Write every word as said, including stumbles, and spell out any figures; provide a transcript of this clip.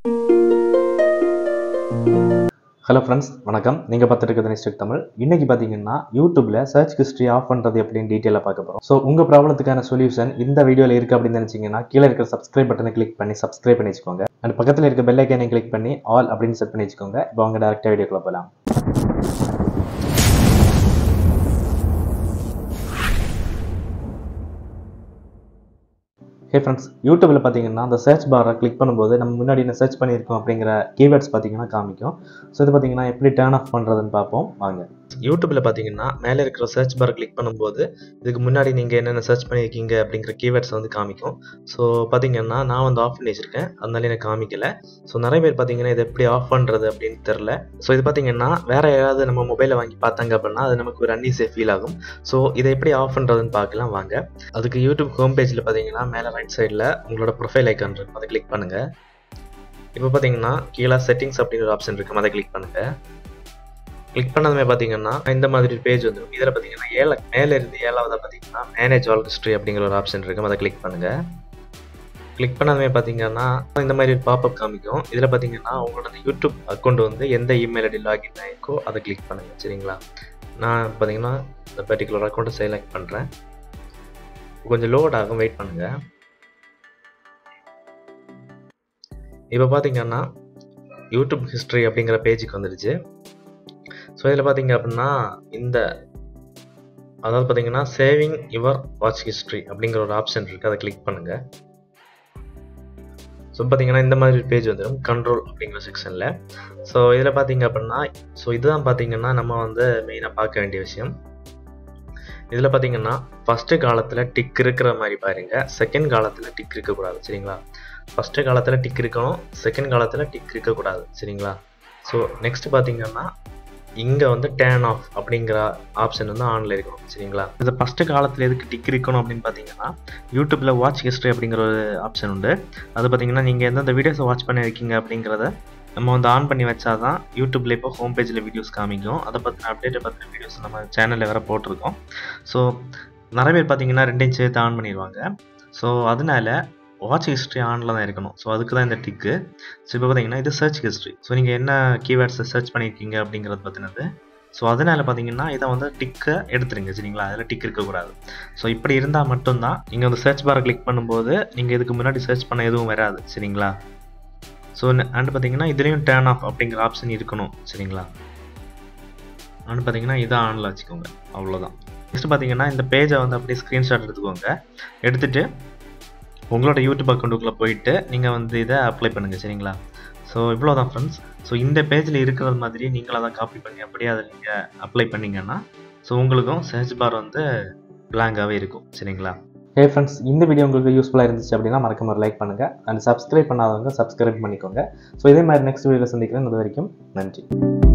Hello friends, வணக்கம். நீங்க பார்த்துட்டு இருக்கிறது நிஸ்டிக் தமிழ். இன்னைக்கு பாத்தீங்கன்னா YouTubeல சர்ச் ஹிஸ்டரி ஆஃப் பண்றது எப்படின்னு டீடைலா பார்க்க போறோம். சோ உங்க ப்ராப்ளத்துக்கான சொல்யூஷன் இந்த வீடியோல இருக்கு அப்படின்னு நினைச்சீங்கன்னா கீழ இருக்கிற Subscribe பட்டனை கிளிக் பண்ணி Subscribe பண்ணி வச்சுக்கோங்க. அண்ட் பக்கத்துல இருக்க பெல் ஐகானை கிளிக் பண்ணி ஆல் அப்படின்னு செட் பண்ணி வச்சுக்கோங்க. இப்போ வாங்க டைரக்டா வீடியோக்குள்ள போலாம். Hey friends, YouTubeல பாத்தீங்கன்னா அந்த சர்ச் பாரை கிளிக் பண்ணும்போது நம்ம முன்னாடி என்ன சர்ச் பண்ணியிருக்கோம் அப்படிங்கிற கீவேர்ட்ஸ் பாத்தீங்கன்னா காமிக்கும். ஸோ இது பாத்தீங்கன்னா எப்படி டர்ன் ஆஃப் பண்றதுன்னு பார்ப்போம் வாங்க. யூடியூப்ல பாத்தீங்கன்னா மேலே இருக்கிற சர்ச் பாரை கிளிக் பண்ணும்போது இதுக்கு முன்னாடி நீங்க என்னென்ன சர்ச் பண்ணியிருக்கீங்க அப்படிங்கிற கீவேர்ட்ஸ் வந்து காமிக்கும். ஸோ பாத்தீங்கன்னா நான் வந்து ஆஃப் பண்ணி வச்சிருக்கேன், அதனால எனக்கு காமிக்கல. ஸோ நிறைய பேர் பாத்தீங்கன்னா இதை எப்படி ஆஃப் பண்றது அப்படின்னு தெரியல. ஸோ இது பாத்தீங்கன்னா வேற யாராவது நம்ம மொபைலை வாங்கி பார்த்தாங்க அப்படின்னா அது நமக்கு ஒரு அன்ஈஸியாக ஃபீல் ஆகும். ஸோ இதை எப்படி ஆஃப் பண்றதுன்னு பார்க்கலாம் வாங்க. அதுக்கு யூடியூப் ஹோம் பேஜ்ல பாத்தீங்கன்னா மேலே ரைட் சைடில் உங்களோட ப்ரொஃபைல் ஐக்கான் இருக்கும், அதை கிளிக் பண்ணுங்க. இப்போ பார்த்தீங்கன்னா கீழே செட்டிங்ஸ் அப்படின்னு ஒரு ஆப்ஷன் இருக்கும், அதை கிளிக் பண்ணுங்க. கிளிக் பண்ணதுமே பார்த்தீங்கன்னா இந்த மாதிரி பேஜ் வந்துடும். இதில் பார்த்தீங்கன்னா ஏழை மேலே இருந்து ஏழாவதாக பார்த்தீங்கன்னா மேனேஜ் ஆல் ஹிஸ்ட்ரி அப்படிங்கிற ஒரு ஆப்ஷன் இருக்கும், அதை கிளிக் பண்ணுங்க. கிளிக் பண்ணதுமே பார்த்தீங்கன்னா இந்த மாதிரி பாப்அப் காமிக்கும். இதில் பார்த்தீங்கன்னா உங்களோட யூடியூப் அக்கௌண்ட் வந்து எந்த இமெயில் ஐடி லாகின் ஆகிருக்கோ அதை கிளிக் பண்ணுங்க. சரிங்களா, நான் பார்த்தீங்கன்னா இந்த பர்டிகுலர் அக்கௌண்ட்டை செலக்ட் பண்ணுறேன். கொஞ்சம் லோட் ஆகும், வெயிட் பண்ணுங்க. இப்போ பார்த்தீங்கன்னா யூடியூப் ஹிஸ்ட்ரி அப்படிங்கிற பேஜுக்கு வந்துடுச்சு. ஸோ இதில் பார்த்தீங்க அப்படின்னா இந்த அதாவது பார்த்தீங்கன்னா சேவிங் யுவர் வாட்ச் ஹிஸ்ட்ரி அப்படிங்கிற ஒரு ஆப்ஷன் இருக்குது, அதை கிளிக் பண்ணுங்க. ஸோ பார்த்தீங்கன்னா இந்த மாதிரி பேஜ் வந்துடும் கண்ட்ரோல் அப்படிங்கிற செக்ஷனில். ஸோ இதில் பார்த்தீங்க அப்படின்னா ஸோ இதுதான் பார்த்தீங்கன்னா நம்ம வந்து மெயினாக பார்க்க வேண்டிய விஷயம். இதில் பார்த்தீங்கன்னா ஃபஸ்ட்டு காலத்தில் டிக் இருக்கிற மாதிரி பாருங்க, செகண்ட் காலத்தில் டிக் இருக்கக்கூடாது. சரிங்களா, ஃபஸ்ட்டு காலத்தில் டிக் இருக்கணும், செகண்ட் காலத்தில் டிக் இருக்கக்கூடாது. சரிங்களா, ஸோ நெக்ஸ்ட் பார்த்தீங்கன்னா இங்கே வந்து டேர்ன் ஆஃப் அப்படிங்கிற ஆப்ஷன் வந்து ஆனில் இருக்கணும். சரிங்களா, இந்த ஃபஸ்ட்டு காலத்தில் எதுக்கு டிக் இருக்கணும் அப்படின்னு பார்த்தீங்கன்னா யூடியூப்பில் வாட்ச் ஹிஸ்ட்ரி அப்படிங்கிற ஒரு ஆப்ஷன் உண்டு. அது பார்த்தீங்கன்னா நீங்கள் எந்தெந்த வீடியோஸை வாட்ச் பண்ணியிருக்கீங்க அப்படிங்கிறத நம்ம வந்து ஆன் பண்ணி வச்சாதான் யூடியூப்ல இப்போ ஹோம் பேஜில் வீடியோஸ் காமிக்கும். அதை பற்றின அப்டேட்டை பற்றின வீடியோஸ் நம்ம சேனலில் வேறு போட்டிருக்கோம். ஸோ நிறைய பேர் பார்த்தீங்கன்னா ரெண்டையும் சேர்த்து ஆன் பண்ணிடுவாங்க. ஸோ அதனால வாட்ச் ஹிஸ்ட்ரி ஆனில் தான் இருக்கணும். ஸோ அதுக்கு தான் இந்த டிக்கு. ஸோ இப்போ பார்த்தீங்கன்னா இது சர்ச் ஹிஸ்ட்ரி. ஸோ நீங்கள் என்ன கீவேர்ட்ஸை சர்ச் பண்ணியிருக்கீங்க அப்படிங்கிறது பற்றினது. ஸோ அதனால் பார்த்தீங்கன்னா இதை வந்து டிக்கை எடுத்துருங்க. சரிங்களா, அதில் டிக் இருக்கக்கூடாது. ஸோ இப்படி இருந்தால் மட்டும்தான் நீங்கள் வந்து சர்ச் பாரை கிளிக் பண்ணும்போது நீங்கள் இதுக்கு முன்னாடி சர்ச் பண்ண எதுவும் வராது. சரிங்களா, ஸோ அண்ட் பார்த்தீங்கன்னா இதுலேயும் டர்ன் ஆஃப் அப்படிங்கிற ஆப்ஷன் இருக்கணும். சரிங்களா, அண்ட் பார்த்தீங்கன்னா இதை ஆனில் வச்சுக்கோங்க, அவ்வளோதான். நெக்ஸ்ட் பார்த்தீங்கன்னா இந்த பேஜை வந்து அப்படியே ஸ்க்ரீன்ஷாட் எடுத்துக்கோங்க. எடுத்துகிட்டு உங்களோட யூடியூப் அக்கௌண்ட்டுக்குள்ளே போயிட்டு நீங்கள் வந்து இதை அப்ளை பண்ணுங்கள். சரிங்களா, ஸோ இவ்வளோ தான் ஃப்ரெண்ட்ஸ். ஸோ இந்த பேஜில் இருக்கிறது மாதிரி நீங்களும் அதை காப்பி பண்ணி அப்படியே அதை நீங்கள் அப்ளை பண்ணிங்கன்னா ஸோ உங்களுக்கும் சர்ச் பார் வந்து பிளாங்காகவே இருக்கும். சரிங்களா. ஹே ஃப்ரெண்ட்ஸ், இந்த வீடியோ உங்களுக்கு யூஸ்ஃபுல்லாக இருந்துச்சு அப்படின்னா மறக்காம ஒரு லைக் பண்ணுங்கள். அண்ட் சப்ஸ்கிரைப் பண்ணாதவங்க சப்ஸ்கிரைப் பண்ணிக்கோங்க. ஸோ இதே மாதிரி நெக்ஸ்ட் வீடியோவில் சந்திக்கிறேன். அது வரைக்கும் நன்றி.